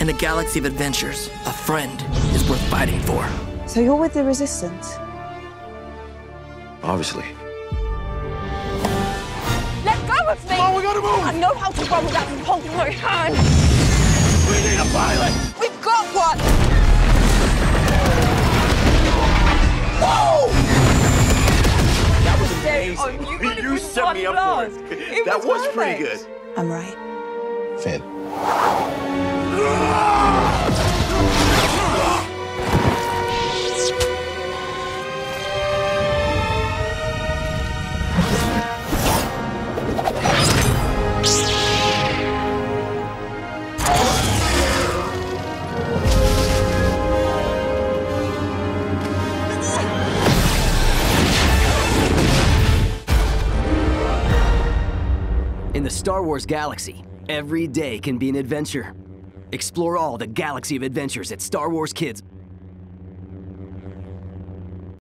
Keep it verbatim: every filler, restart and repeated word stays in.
In a galaxy of adventures, a friend is worth fighting for. So you're with the Resistance? Obviously. Let go of me! Oh, we gotta move! I know how to run without you holding my hand! We need a pilot! We've got one! Whoa! That was amazing! Oh, you got You it set with me one up for blast. it. It That was perfect. pretty good. I'm right. Finn. In the Star Wars galaxy, every day can be an adventure. Explore all the galaxy of adventures at Star Wars Kids.